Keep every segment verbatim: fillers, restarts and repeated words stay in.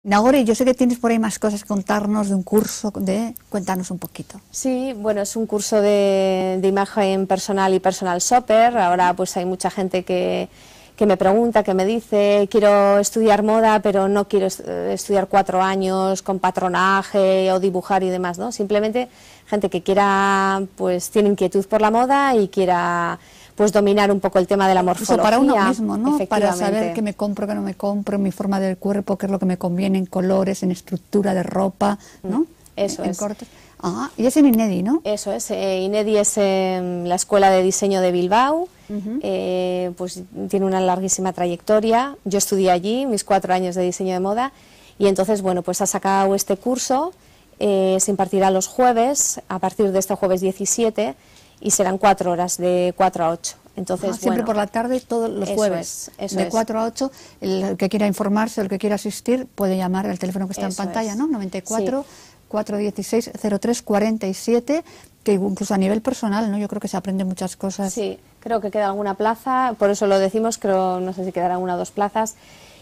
Nagore, yo sé que tienes por ahí más cosas que contarnos de un curso, de cuéntanos un poquito. Sí, bueno, es un curso de, de imagen personal y personal shopper. Ahora pues hay mucha gente que, que me pregunta, que me dice, quiero estudiar moda, pero no quiero estudiar cuatro años con patronaje o dibujar y demás, ¿no? Simplemente gente que quiera, pues tiene inquietud por la moda y quiera pues dominar un poco el tema de la morfología. Eso para uno mismo, ¿no? Para saber qué me compro, qué no me compro, mi forma del cuerpo, qué es lo que me conviene en colores, en estructura de ropa, ¿no? Eso en es. Cortes. Ah, y es en INEDI, ¿no? Eso es. Eh, INEDI es eh, la Escuela de Diseño de Bilbao. Uh-huh. eh, pues tiene una larguísima trayectoria. Yo estudié allí mis cuatro años de diseño de moda y entonces, bueno, pues ha sacado este curso. Eh, se impartirá los jueves, a partir de este jueves diecisiete, y serán cuatro horas, de cuatro a ocho. Entonces, ah, siempre bueno, por la tarde, todos los eso jueves, es, eso de es. cuatro a ocho. El que quiera informarse, el que quiera asistir, puede llamar al teléfono que está eso en pantalla, es. ¿no? noventa y cuatro, sí. cuatrocientos dieciséis, cero tres cuarenta y siete, que incluso a nivel personal, ¿no? Yo creo que se aprende muchas cosas. Sí, creo que queda alguna plaza, por eso lo decimos, creo, no sé si quedará una o dos plazas.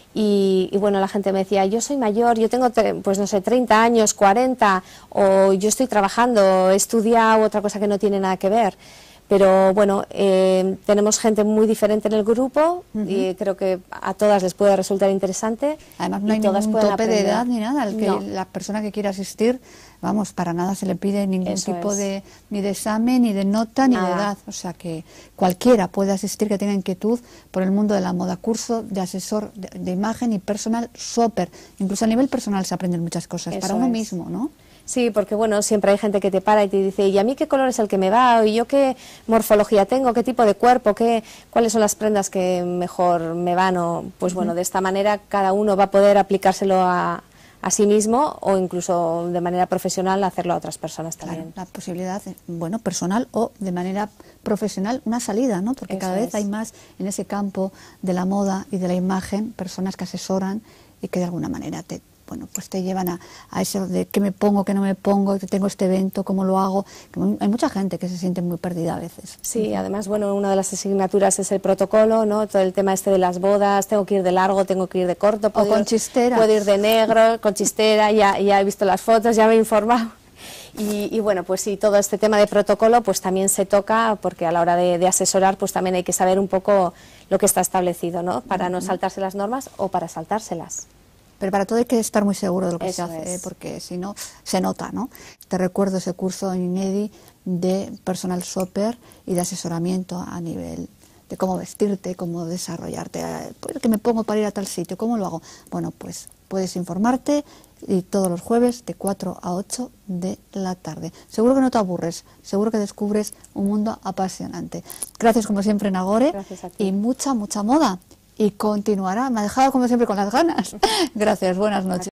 Y, y bueno, la gente me decía, yo soy mayor, yo tengo, pues no sé, treinta años, cuarenta, o yo estoy trabajando, he estudiado otra cosa que no tiene nada que ver. Pero bueno, eh, tenemos gente muy diferente en el grupo. Uh-huh. Y creo que a todas les puede resultar interesante. Además no hay todas ningún tope aprender. de edad ni nada. El que no. La persona que quiera asistir, vamos, para nada se le pide ningún Eso tipo es. de ni de examen, ni de nota, nada. ni de edad. O sea que cualquiera puede asistir que tenga inquietud por el mundo de la moda. Curso de asesor de, de imagen y personal shopper. Incluso a nivel personal se aprenden muchas cosas, Eso para uno es. mismo, ¿no? Sí, porque bueno, siempre hay gente que te para y te dice, ¿y a mí qué color es el que me va? ¿Y yo qué morfología tengo? ¿Qué tipo de cuerpo? ¿Qué, ¿Cuáles son las prendas que mejor me van? O, pues uh-huh. bueno, de esta manera cada uno va a poder aplicárselo a, a sí mismo o incluso de manera profesional hacerlo a otras personas también. Claro, la posibilidad, bueno, personal o de manera profesional, una salida, ¿no? Porque Eso cada vez es. hay más en ese campo de la moda y de la imagen, personas que asesoran y que de alguna manera te bueno, pues te llevan a, a eso de qué me pongo, qué no me pongo, que tengo este evento, cómo lo hago. Hay mucha gente que se siente muy perdida a veces. Sí, además, bueno, una de las asignaturas es el protocolo, ¿no? Todo el tema este de las bodas, tengo que ir de largo, tengo que ir de corto. O con ir, chistera. Puedo ir de negro, con chistera, ya, ya he visto las fotos, ya me he informado. Y, y bueno, pues sí, todo este tema de protocolo pues también se toca porque a la hora de, de asesorar pues también hay que saber un poco lo que está establecido, ¿no? Para no saltarse las normas o para saltárselas. Pero para todo hay que estar muy seguro de lo que Eso se hace, es. porque si no, se nota, ¿no? Te recuerdo ese curso en INEDI de personal shopper y de asesoramiento a nivel de cómo vestirte, cómo desarrollarte. Pues, ¿qué me pongo para ir a tal sitio? ¿Cómo lo hago? Bueno, pues puedes informarte y todos los jueves de cuatro a ocho de la tarde. Seguro que no te aburres, seguro que descubres un mundo apasionante. Gracias como siempre, Nagore. Gracias a ti. Y mucha, mucha moda. Y continuará. Me ha dejado como siempre con las ganas. Gracias, buenas noches.